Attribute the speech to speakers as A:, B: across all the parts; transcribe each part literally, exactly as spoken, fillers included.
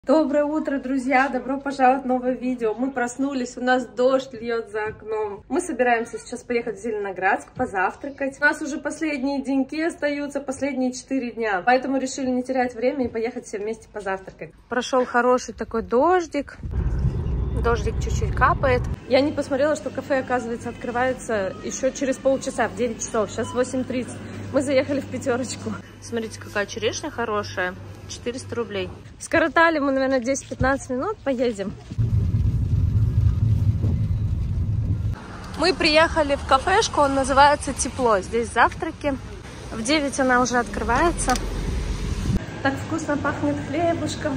A: Доброе утро, друзья! Добро пожаловать в новое видео. Мы проснулись, у нас дождь льет за окном. Мы собираемся сейчас поехать в Зеленоградск позавтракать. У нас уже последние деньки остаются, последние четыре дня. Поэтому решили не терять время и поехать все вместе позавтракать. Прошел хороший такой дождик. Дождик чуть-чуть капает. Я не посмотрела, что кафе, оказывается, открывается еще через полчаса, в девять часов. Сейчас восемь тридцать. Мы заехали в пятерочку. Смотрите, какая черешня хорошая. четыреста рублей. Скоротали мы, наверное, десять-пятнадцать минут. Поедем. Мы приехали в кафешку, он называется «Тепло». Здесь завтраки. В девять она уже открывается. Так вкусно пахнет хлебушком.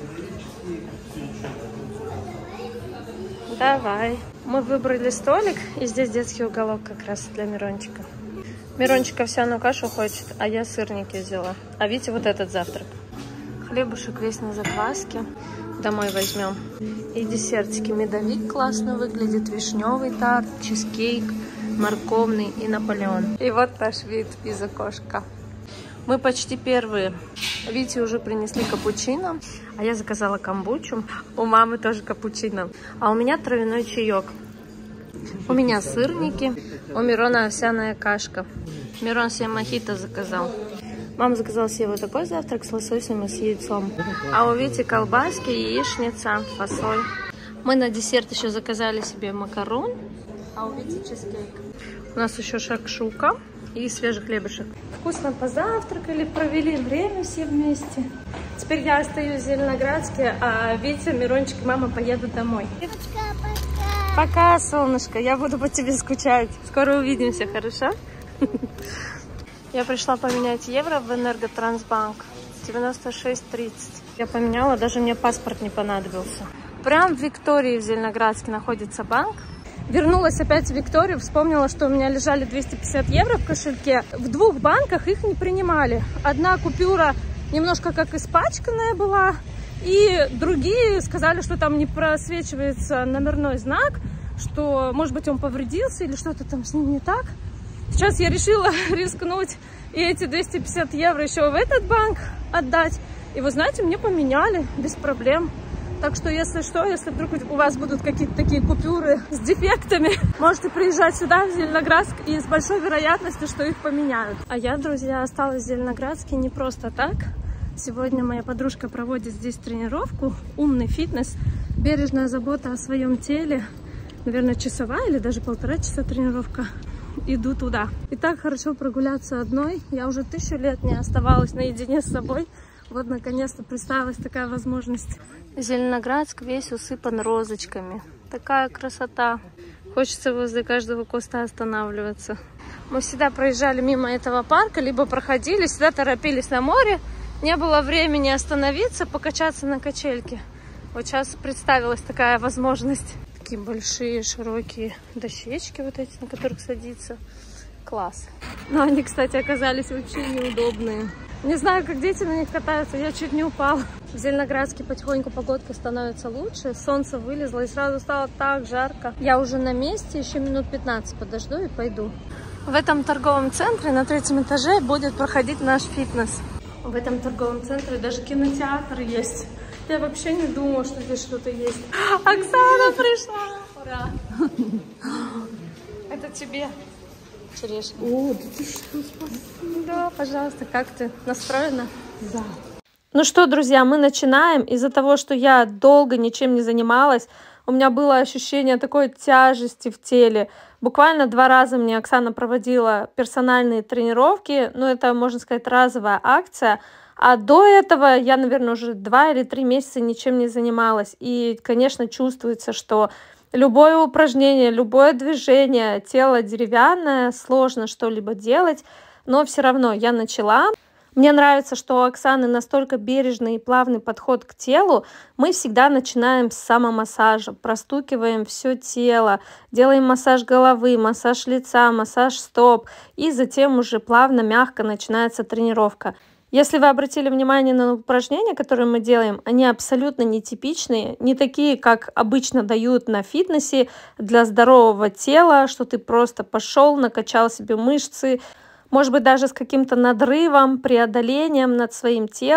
A: Давай. Мы выбрали столик, и здесь детский уголок как раз для Мирончика. Мирончик овсяную кашу хочет, а я сырники взяла. А Витя вот этот завтрак. Хлебушек весь на закваске. Домой возьмем. И десертики. Медовик классно выглядит. Вишневый тарт, чизкейк, морковный и Наполеон. И вот наш вид из окошка. Мы почти первые. Вите уже принесли капучино, а я заказала камбучу. У мамы тоже капучино. А у меня травяной чаек. У меня сырники. У Мирона овсяная кашка. Мирон себе мохито заказал. Мама заказала себе вот такой завтрак с лососем и с яйцом. А у Вити колбаски, яичница, фасоль. Мы на десерт еще заказали себе макарон. А у Вити чизкейк. У нас еще шакшука и свежий хлебушек. Вкусно позавтракали, провели время все вместе. Теперь я остаюсь в Зеленоградске, а Витя, Мирончик и мама поедут домой. Пока. Пока, солнышко. Я буду по тебе скучать. Скоро увидимся, хорошо? Я пришла поменять евро в Энерготрансбанк. девяносто шесть тридцать. Я поменяла, даже мне паспорт не понадобился. Прям в Виктории в Зеленоградске находится банк. Вернулась опять в Викторию, вспомнила, что у меня лежали двести пятьдесят евро в кошельке. В двух банках их не принимали. Одна купюра немножко как испачканная была, и другие сказали, что там не просвечивается номерной знак, что, может быть, он повредился или что-то там с ним не так. Сейчас я решила рискнуть и эти двести пятьдесят евро еще в этот банк отдать. И вы знаете, мне поменяли без проблем. Так что, если что, если вдруг у вас будут какие-то такие купюры с дефектами, можете приезжать сюда, в Зеленоградск, и с большой вероятностью, что их поменяют. А я, друзья, осталась в Зеленоградске не просто так. Сегодня моя подружка проводит здесь тренировку, умный фитнес, бережная забота о своем теле. Наверное, часовая или даже полтора часа тренировка. Иду туда. И так хорошо прогуляться одной. Я уже тысячу лет не оставалась наедине с собой. Вот, наконец-то, представилась такая возможность. Зеленоградск весь усыпан розочками. Такая красота. Хочется возле каждого куста останавливаться. Мы всегда проезжали мимо этого парка, либо проходили, всегда торопились на море. Не было времени остановиться, покачаться на качельке. Вот сейчас представилась такая возможность. Такие большие, широкие дощечки вот эти, на которых садиться. Класс. Но они, кстати, оказались вообще неудобные. Не знаю, как дети на них катаются, я чуть не упала. В Зеленоградске потихоньку погодка становится лучше. Солнце вылезло и сразу стало так жарко. Я уже на месте, еще минут пятнадцать подожду и пойду. В этом торговом центре на третьем этаже будет проходить наш фитнес. В этом торговом центре даже кинотеатр есть. Я вообще не думала, что здесь что-то есть. Оксана пришла! Ура! Это тебе. Черешня.
B: О, да ты что, спасибо.
A: Да, пожалуйста, как ты? Настроена?
B: Да.
A: Ну что, друзья, мы начинаем. Из-за того, что я долго ничем не занималась, у меня было ощущение такой тяжести в теле. Буквально два раза мне Оксана проводила персональные тренировки. Ну, это, можно сказать, разовая акция. А до этого я, наверное, уже два или три месяца ничем не занималась. И, конечно, чувствуется, что любое упражнение, любое движение, тело деревянное, сложно что-либо делать, но все равно я начала. Мне нравится, что у Оксаны настолько бережный и плавный подход к телу. Мы всегда начинаем с самомассажа, простукиваем все тело, делаем массаж головы, массаж лица, массаж стоп, и затем уже плавно, мягко начинается тренировка. Если вы обратили внимание на упражнения, которые мы делаем, они абсолютно нетипичные, не такие, как обычно дают на фитнесе для здорового тела, что ты просто пошел, накачал себе мышцы, может быть, даже с каким-то надрывом, преодолением над своим телом.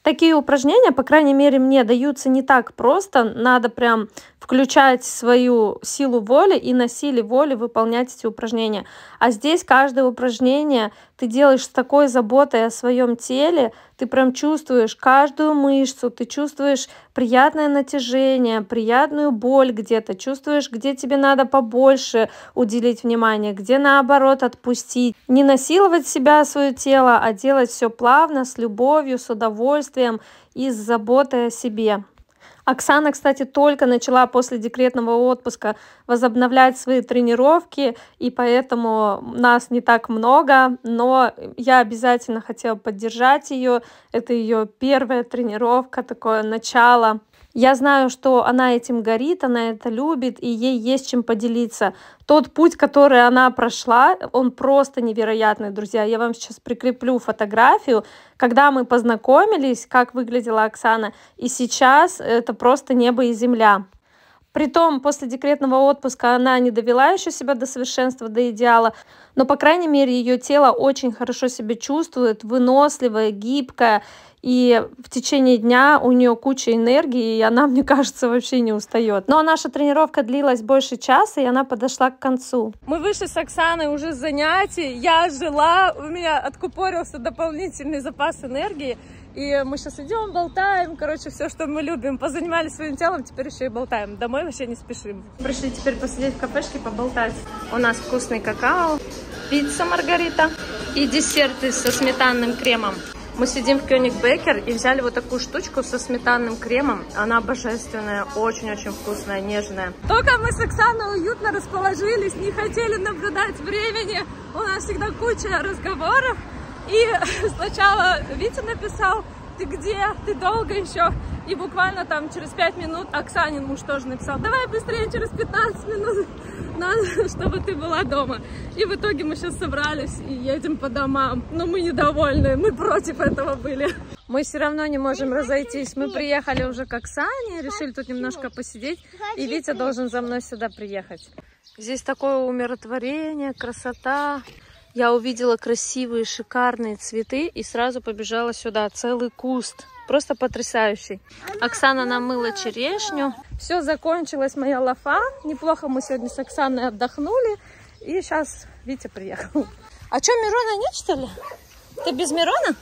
A: Такие упражнения, по крайней мере, мне даются не так просто. Надо прям включать свою силу воли и на силе воли выполнять эти упражнения. А здесь каждое упражнение ты делаешь с такой заботой о своем теле, ты прям чувствуешь каждую мышцу, ты чувствуешь приятное натяжение, приятную боль где-то, чувствуешь, где тебе надо побольше уделить внимание, где наоборот отпустить. Не насиловать себя, свое тело, а делать все плавно, с любовью, с удовольствием и с заботой о себе. Оксана, кстати, только начала после декретного отпуска возобновлять свои тренировки, и поэтому нас не так много, но я обязательно хотела поддержать ее. Это ее первая тренировка, такое начало. Я знаю, что она этим горит, она это любит, и ей есть чем поделиться. Тот путь, который она прошла, он просто невероятный, друзья. Я вам сейчас прикреплю фотографию, когда мы познакомились, как выглядела Оксана, и сейчас это просто небо и земля. Притом, после декретного отпуска она не довела еще себя до совершенства, до идеала, но, по крайней мере, ее тело очень хорошо себя чувствует, выносливое, гибкое, и в течение дня у нее куча энергии, и она, мне кажется, вообще не устает. Но наша тренировка длилась больше часа, и она подошла к концу. Мы вышли с Оксаной уже с занятий, я жила, у меня откупорился дополнительный запас энергии, и мы сейчас идем, болтаем, короче, все, что мы любим. Позанимались своим телом, теперь еще и болтаем. Домой вообще не спешим. Пришли теперь посидеть в кафешке, поболтать. У нас вкусный какао, пицца Маргарита и десерты со сметанным кремом. Мы сидим в Кёнигбекер и взяли вот такую штучку со сметанным кремом. Она божественная, очень-очень вкусная, нежная. Только мы с Оксаной уютно расположились, не хотели наблюдать времени. У нас всегда куча разговоров. И сначала Витя написал: ты где? Ты долго еще? И буквально там через пять минут Оксанин муж тоже написал: давай быстрее, через пятнадцать минут надо, чтобы ты была дома. И в итоге мы сейчас собрались и едем по домам. Но мы недовольны, мы против этого были. Мы все равно не можем разойтись. Мы приехали уже к Оксане, решили тут немножко посидеть. И Витя должен за мной сюда приехать. Здесь такое умиротворение, красота. Я увидела красивые, шикарные цветы и сразу побежала сюда. Целый куст. Просто потрясающий. Оксана намыла черешню. Все, закончилась моя лафа. Неплохо мы сегодня с Оксаной отдохнули. И сейчас Витя приехал. А что, Мирона нет, что ли? Ты без Мирона?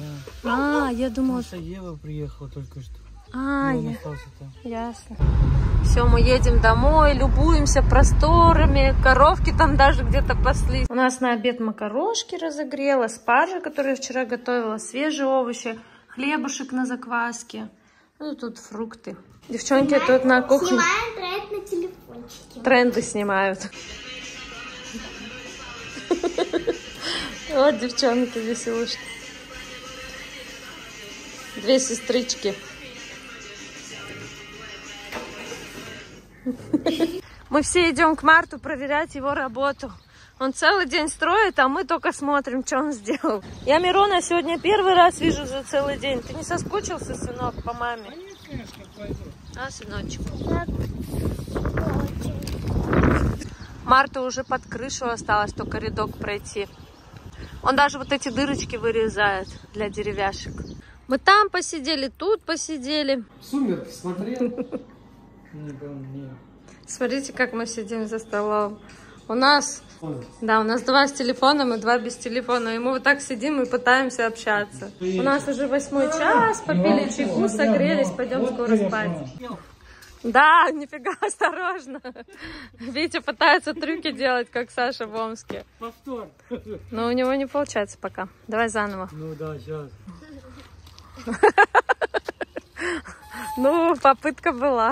A: Да. А, я думала...
C: Ева приехала только что.
A: А, я... ясно. Все, мы едем домой, любуемся просторами, коровки там даже где-то паслись. У нас на обед макарошки разогрела, спаржа, которую я вчера готовила, свежие овощи, хлебушек на закваске. Ну, тут фрукты. Девчонки снимаем, тут на кухне.
B: Снимаем тренд на телефончике.
A: Тренды снимают. Вот девчонки веселушки. Две сестрички. Мы все идем к Марту проверять его работу. Он целый день строит, а мы только смотрим, что он сделал. Я Мирона сегодня первый раз вижу за целый день. Ты не соскучился, сынок, по маме? А, сыночек? Марту уже под крышу осталось только рядок пройти. Он даже вот эти дырочки вырезает для деревяшек. Мы там посидели, тут посидели.
C: Сумерки смотрел.
A: Смотрите, как мы сидим за столом. У нас, да, у нас два с телефоном и два без телефона. И мы вот так сидим и пытаемся общаться. У нас уже восьмой час, попили чайку, согрелись, пойдем скоро спать. Да, нифига, осторожно. Витя пытается трюки делать, как Саша в Омске.
C: Повтор.
A: Но у него не получается пока. Давай заново.
C: Ну да, сейчас.
A: Ну, попытка была.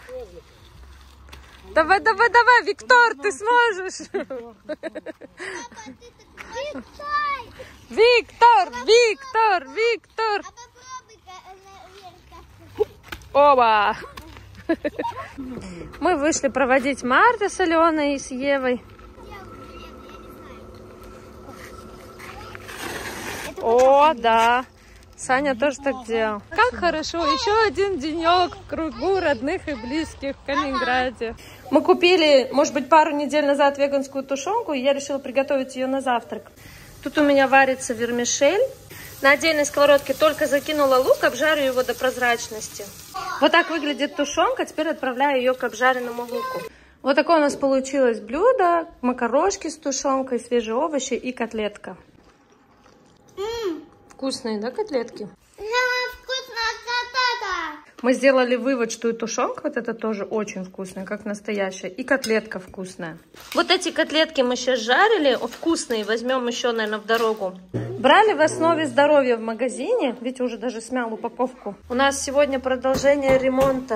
A: Давай, давай, давай, Виктор, ты сможешь. Виктор, Виктор, Виктор. Оба. Мы вышли проводить Марта с Аленой и с Евой. О, да. Саня тоже так делал. Как хорошо, еще один денек в кругу родных и близких в Калининграде. Мы купили, может быть, пару недель назад веганскую тушенку, и я решила приготовить ее на завтрак. Тут у меня варится вермишель. На отдельной сковородке только закинула лук, обжарю его до прозрачности. Вот так выглядит тушенка, теперь отправляю ее к обжаренному луку. Вот такое у нас получилось блюдо. Макарошки с тушенкой, свежие овощи и котлетка.
B: Ммм,
A: Вкусные, да, котлетки?
B: самая вкусная котлета.
A: Мы сделали вывод, что и тушенка вот это тоже очень вкусная, как настоящая. И котлетка вкусная. Вот эти котлетки мы сейчас жарили, вкусные, возьмем еще, наверное, в дорогу. Брали в основе здоровья в магазине. Видите, уже даже смял упаковку. У нас сегодня продолжение ремонта.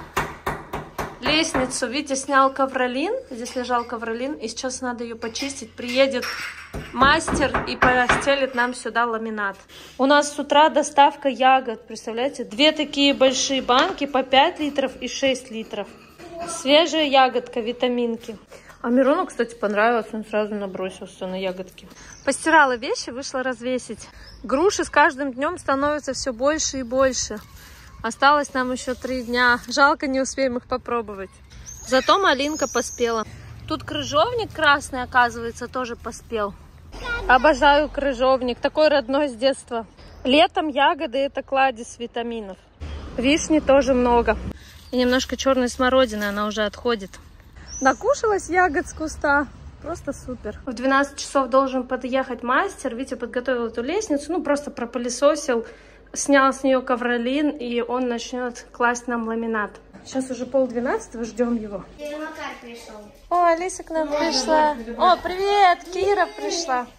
A: Лестницу, Витя снял ковролин. Здесь лежал ковролин, и сейчас надо ее почистить. Приедет мастер и постелит нам сюда ламинат. У нас с утра доставка ягод, представляете? Две такие большие банки по пять литров и шесть литров. Свежая ягодка, витаминки. А Мирону, кстати, понравилось, он сразу набросился на ягодки. Постирала вещи, вышла развесить. Груши с каждым днем становятся все больше и больше. Осталось нам еще три дня. Жалко, не успеем их попробовать. Зато малинка поспела. Тут крыжовник красный, оказывается, тоже поспел. Обожаю крыжовник. Такой родной с детства. Летом ягоды — это кладезь витаминов. Вишни тоже много. И немножко черной смородины, она уже отходит. Накушалась ягод с куста. Просто супер. В двенадцать часов должен подъехать мастер. Витя подготовил эту лестницу. Ну, просто пропылесосил. Снял с нее ковролин, и он начнет класть нам ламинат. Сейчас уже полдвенадцатого, ждем его.
B: Макар пришел.
A: О, Алиса к нам пришла. О, привет, Кира пришла.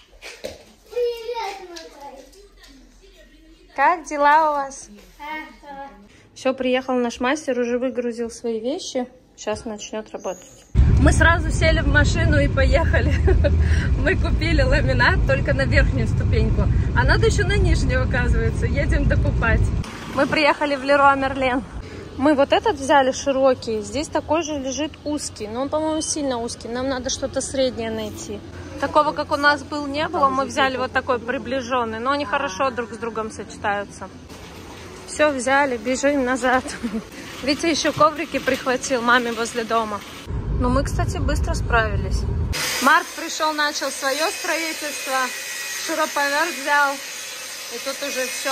B: Привет, Макар.
A: Как дела у вас?
B: Хорошо.
A: Все, приехал наш мастер, уже выгрузил свои вещи. Сейчас начнет работать. Мы сразу сели в машину и поехали. Мы купили ламинат только на верхнюю ступеньку. А надо еще на нижнюю, оказывается. Едем докупать. Мы приехали в Леруа Мерлен. Мы вот этот взяли широкий. Здесь такой же лежит узкий. Но он, по-моему, сильно узкий. Нам надо что-то среднее найти. Такого, как у нас был, не было. Мы взяли вот такой приближенный. Но они хорошо друг с другом сочетаются. Все взяли, бежим назад. Витя еще коврики прихватил маме возле дома. Но мы, кстати, быстро справились. Марк пришел, начал свое строительство. Шуруповерт взял. И тут уже все.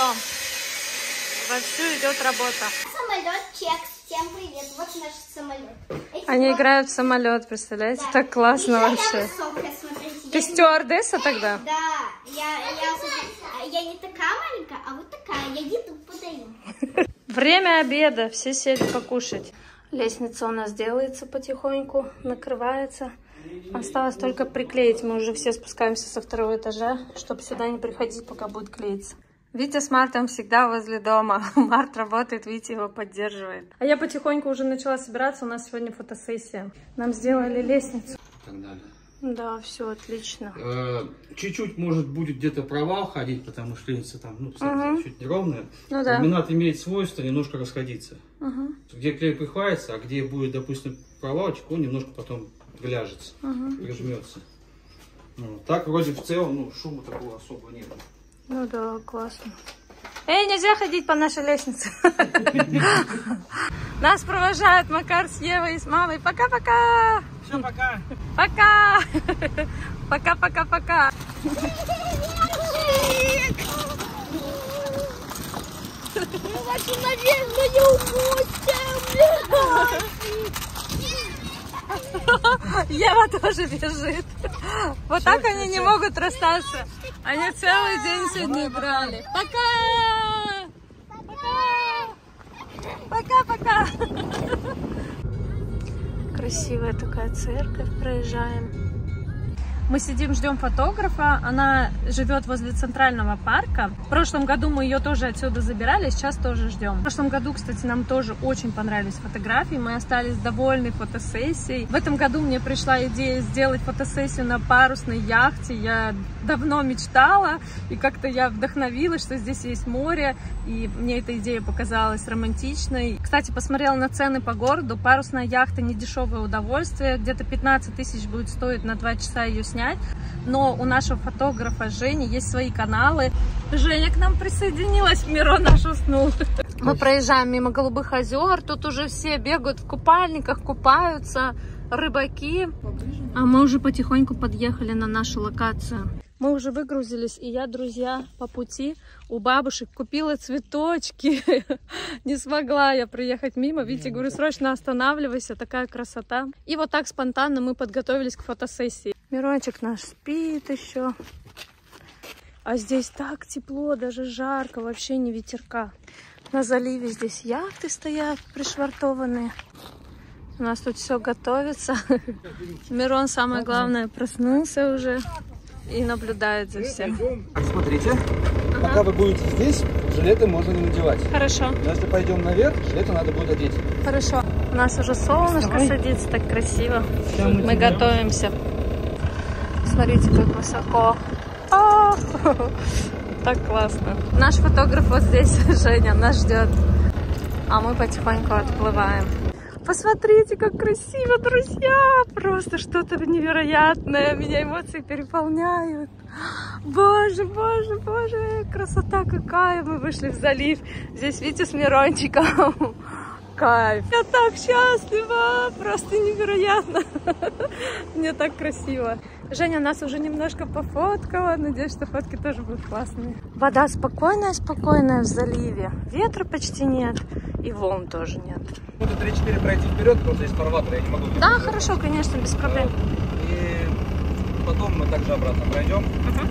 A: Вовсю идет работа.
B: Самолет Чекс. Всем привет. Вот наш самолет. Эти
A: Они
B: два-
A: играют в самолет, представляете?
B: Да.
A: Так классно
B: Еще я
A: вообще.
B: высокая, смотрите.
A: Ты
B: Я-
A: стюардесса тогда?
B: Да, я, я, я не такая маленькая, а вот такая. Я еду подаю.
A: Время обеда. Все сели покушать. Лестница у нас делается потихоньку, накрывается. Осталось только приклеить. Мы уже все спускаемся со второго этажа, чтобы сюда не приходить, пока будет клеиться. Витя с Мартом всегда возле дома. Март работает, Витя его поддерживает. А я потихоньку уже начала собираться. У нас сегодня фотосессия. Нам сделали лестницу.
C: И так далее.
A: Да, все отлично.
C: Э, Чуть-чуть, может, будет где-то провал ходить, потому что лестница там, ну, кстати,
A: Мгм.
C: чуть неровная.
A: Ну да.
C: Ламинат имеет свойство немножко расходиться.
A: Угу.
C: Где клей прихватится, а где будет, допустим, провалчик, он немножко потом гляжется,
A: Угу.
C: прижмется. Ну, так вроде в целом, ну, шума такого особо нет.
A: Ну да, классно. Эй, нельзя ходить по нашей лестнице. Нас провожают Макар с Евой и с мамой. Пока-пока.
C: Все, пока.
A: Пока. Пока-пока-пока.
B: Очень наверное, не умойтесь.
A: Ева тоже бежит. Вот так они не могут расстаться. Они целый день сегодня играли. Пока! Пока! Пока-пока! Красивая такая церковь, проезжаем. Мы сидим, ждем фотографа. Она живет возле Центрального парка. В прошлом году мы ее тоже отсюда забирали, сейчас тоже ждем. В прошлом году, кстати, нам тоже очень понравились фотографии. Мы остались довольны фотосессией. В этом году мне пришла идея сделать фотосессию на парусной яхте. Я давно мечтала, и как-то я вдохновилась, что здесь есть море, и мне эта идея показалась романтичной. Кстати, посмотрела на цены по городу. Парусная яхта не дешевое удовольствие. Где-то пятнадцать тысяч будет стоить на два часа ее снять. Но у нашего фотографа Жени есть свои каналы. Женя к нам присоединилась, Мирон наш уснул. Мы проезжаем мимо Голубых озер. Тут уже все бегают в купальниках, купаются, рыбаки. А мы уже потихоньку подъехали на нашу локацию. Мы уже выгрузились, и я, друзья, по пути у бабушек купила цветочки. Не смогла я приехать мимо. Видите, говорю, срочно останавливайся, такая красота. И вот так спонтанно мы подготовились к фотосессии. Мирончик наш спит еще. А здесь так тепло, даже жарко, вообще не ветерка. На заливе здесь яхты стоят пришвартованные. У нас тут все готовится. Мирон, самое главное, проснулся уже и наблюдает за всем.
D: Смотрите, ага. Пока вы будете здесь, жилеты можно не надевать.
A: Хорошо.
D: Но если пойдем наверх, жилеты надо будет одеть.
A: Хорошо. У нас уже солнышко Давай. садится, так красиво. Мы, мы готовимся. Смотрите, как высоко. А -а -а. Так классно. Наш фотограф вот здесь, Женя, нас ждет. А мы потихоньку отплываем. Посмотрите, как красиво, друзья! Просто что-то невероятное. Меня эмоции переполняют. Боже, боже, боже! Красота какая! Мы вышли в залив. Здесь, видите, с Мирончиком. Кайф! Я так счастлива! Просто невероятно! Мне так красиво. Женя нас уже немножко пофоткала. Надеюсь, что фотки тоже будут классные. Вода спокойная-спокойная в заливе. Ветра почти нет. И волн тоже нет.
D: Буду три-четыре пройти вперед, потому что здесь фарватер, я не могу.
A: Да, хорошо, конечно, без проблем.
D: И потом мы также обратно пройдем.
A: Uh-huh.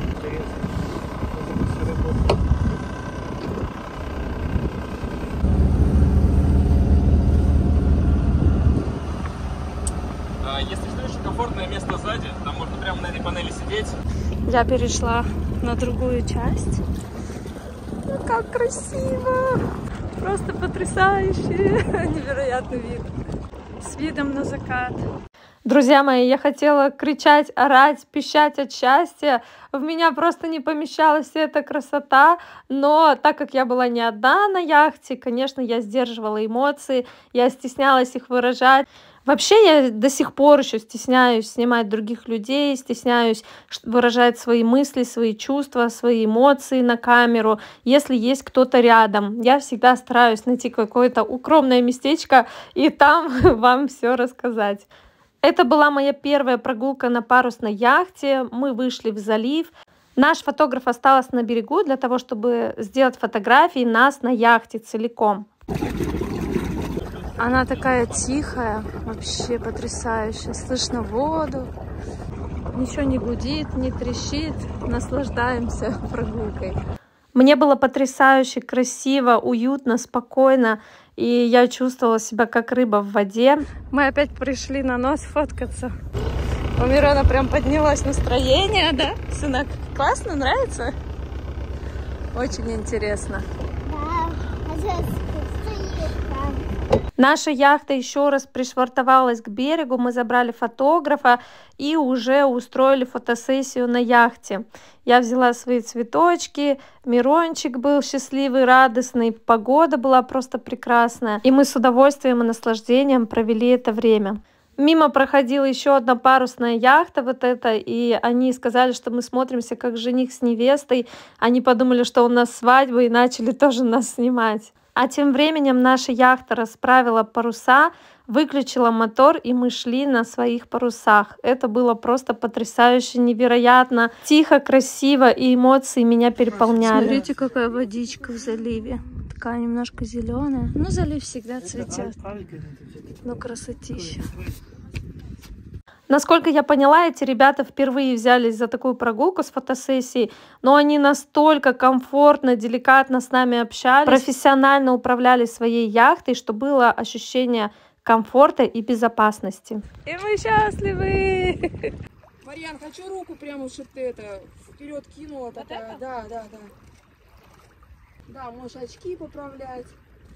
D: Если ждешь комфортное место сзади, там можно прямо на этой панели сидеть.
A: Я перешла на другую часть. Ну, как красиво! Просто потрясающе! Невероятный вид. С видом на закат. Друзья мои, я хотела кричать, орать, пищать от счастья. В меня просто не помещалась вся эта красота. Но так как я была не одна на яхте, конечно, я сдерживала эмоции. Я стеснялась их выражать. Вообще я до сих пор еще стесняюсь снимать других людей, стесняюсь выражать свои мысли, свои чувства, свои эмоции на камеру, если есть кто-то рядом. Я всегда стараюсь найти какое-то укромное местечко и там вам все рассказать. Это была моя первая прогулка на парусной яхте. Мы вышли в залив. Наш фотограф остался на берегу для того, чтобы сделать фотографии нас на яхте целиком. Она такая тихая, вообще потрясающая. Слышно воду, ничего не гудит, не трещит. Наслаждаемся прогулкой. Мне было потрясающе красиво, уютно, спокойно. И я чувствовала себя как рыба в воде. Мы опять пришли на нос фоткаться. У Мирона прям поднялось настроение, да? Сынок, классно, нравится? Очень интересно.
B: Да,
A: наша яхта еще раз пришвартовалась к берегу, мы забрали фотографа и уже устроили фотосессию на яхте. Я взяла свои цветочки, Мирончик был счастливый, радостный, погода была просто прекрасная. И мы с удовольствием и наслаждением провели это время. Мимо проходила еще одна парусная яхта, вот эта, и они сказали, что мы смотримся как жених с невестой. Они подумали, что у нас свадьба, и начали тоже нас снимать. А тем временем наша яхта расправила паруса, выключила мотор, и мы шли на своих парусах. Это было просто потрясающе, невероятно, тихо, красиво, и эмоции меня переполняли. Смотрите, какая водичка в заливе. Такая немножко зеленая. Ну, залив всегда цветет. Ну, красотища. Насколько я поняла, эти ребята впервые взялись за такую прогулку с фотосессией, но они настолько комфортно, деликатно с нами общались, профессионально управляли своей яхтой, что было ощущение комфорта и безопасности. И мы счастливы!
E: Марьян, хочу руку прямо, чтобы ты это вперед кинула. Такая. Вот да, да, да. Да, можешь очки поправлять.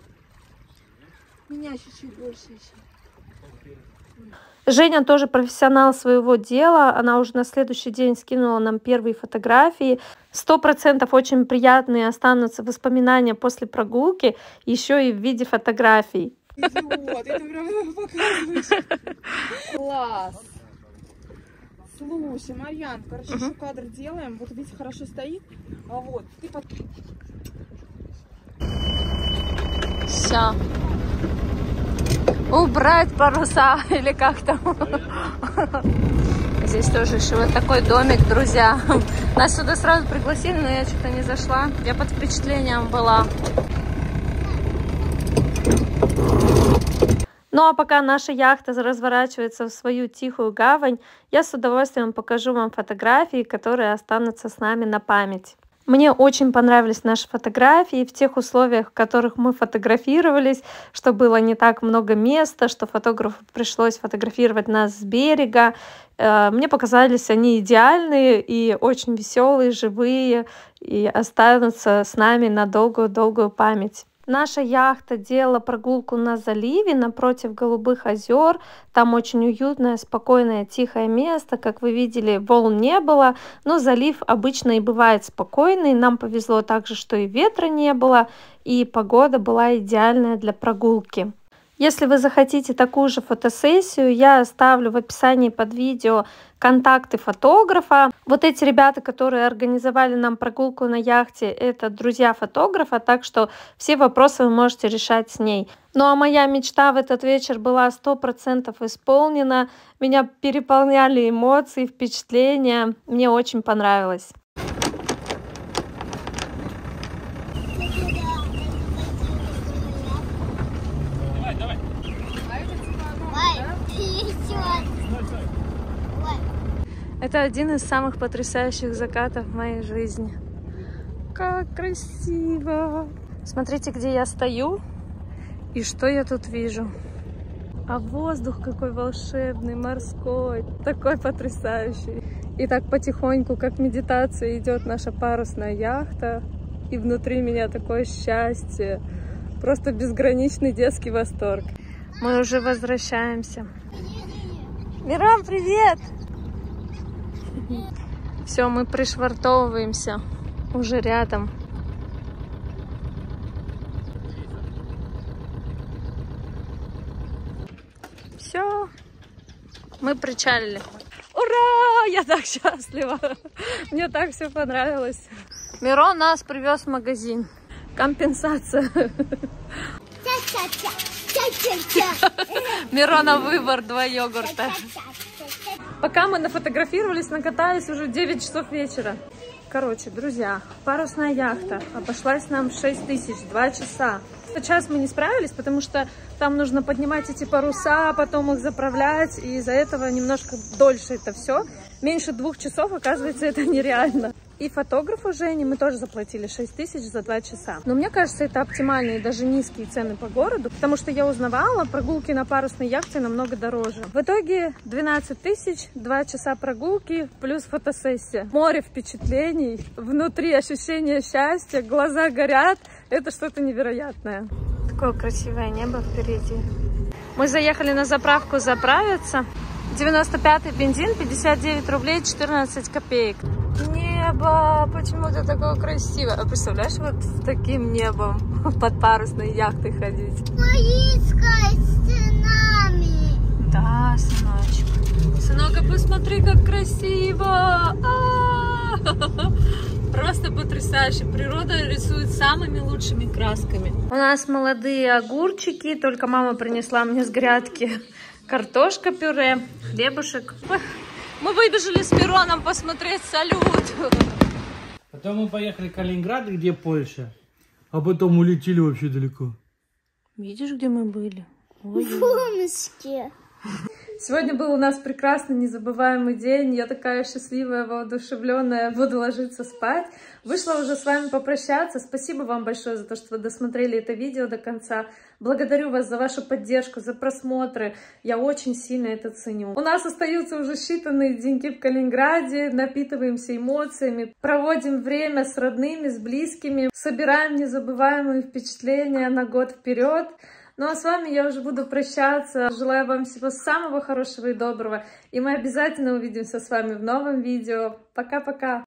E: Меня чуть-чуть больше еще.
A: Женя тоже профессионал своего дела. Она уже на следующий день скинула нам первые фотографии. Сто процентов очень приятные останутся воспоминания после прогулки, еще и в виде фотографий.
E: Вот, это прям показываешь. Класс. Слушай, Марьян, короче, еще кадр делаем. Вот видите, хорошо стоит. А вот, ты под...
A: Все. Убрать паруса или как там. Здесь тоже еще вот такой домик, друзья. Нас сюда сразу пригласили, но я что-то не зашла. Я под впечатлением была. Ну а пока наша яхта разворачивается в свою тихую гавань, я с удовольствием покажу вам фотографии, которые останутся с нами на память. Мне очень понравились наши фотографии в тех условиях, в которых мы фотографировались, что было не так много места, что фотографу пришлось фотографировать нас с берега. Мне показались они идеальные и очень веселые, живые, и останутся с нами на долгую-долгую память. Наша яхта делала прогулку на заливе напротив Голубых озер. Там очень уютное, спокойное, тихое место. Как вы видели, волн не было, но залив обычно и бывает спокойный. Нам повезло также, что и ветра не было, и погода была идеальная для прогулки. Если вы захотите такую же фотосессию, я оставлю в описании под видео контакты фотографа. Вот эти ребята, которые организовали нам прогулку на яхте, это друзья фотографа, так что все вопросы вы можете решать с ней. Ну а моя мечта в этот вечер была сто процентов исполнена. Меня переполняли эмоции, впечатления. Мне очень понравилось. Это один из самых потрясающих закатов в моей жизни. Как красиво! Смотрите, где я стою и что я тут вижу. А воздух какой волшебный, морской, такой потрясающий. И так потихоньку, как медитация, идет наша парусная яхта. И внутри меня такое счастье. Просто безграничный детский восторг. Мы уже возвращаемся. Мирон, привет! Все, мы пришвартовываемся уже рядом. Все, мы причалили. Ура! Я так счастлива! Мне так все понравилось. Мирон нас привез в магазин. Компенсация. Мирона выбор, два йогурта. Пока мы нафотографировались, накатались уже девять часов вечера. Короче, друзья, парусная яхта обошлась нам в шесть тысяч, два часа. Сейчас мы не справились, потому что там нужно поднимать эти паруса, потом их заправлять, и из-за этого немножко дольше это все. Меньше двух часов, оказывается, это нереально. И фотографу Жене мы тоже заплатили шесть тысяч за два часа. Но мне кажется, это оптимальные, даже низкие цены по городу, потому что я узнавала, прогулки на парусной яхте намного дороже. В итоге двенадцать тысяч, два часа прогулки плюс фотосессия. Море впечатлений, внутри ощущение счастья, глаза горят. Это что-то невероятное. Такое красивое небо впереди. Мы заехали на заправку заправиться. девяносто пятый бензин, пятьдесят девять рублей четырнадцать копеек. Небо почему-то такое красивое. А представляешь, вот с таким небом под парусной яхтой ходить?
B: Мариской стенами.
A: Да, сыночек. Сынок, а посмотри, как красиво. А-а-а! Просто потрясающе. Природа рисует самыми лучшими красками. У нас молодые огурчики. Только мама принесла мне с грядки картошка, пюре, хлебушек. Мы выбежали с Мироном посмотреть салют.
F: Потом мы поехали в Калининград, где Польша. А потом улетели вообще далеко.
A: Видишь, где мы были?
B: В Омске.
A: Сегодня был у нас прекрасный, незабываемый день. Я такая счастливая, воодушевленная. Буду ложиться спать. Вышла уже с вами попрощаться. Спасибо вам большое за то, что вы досмотрели это видео до конца. Благодарю вас за вашу поддержку, за просмотры. Я очень сильно это ценю. У нас остаются уже считанные деньки в Калининграде. Напитываемся эмоциями. Проводим время с родными, с близкими. Собираем незабываемые впечатления на год вперед. Ну а с вами я уже буду прощаться. Желаю вам всего самого хорошего и доброго. И мы обязательно увидимся с вами в новом видео. Пока-пока!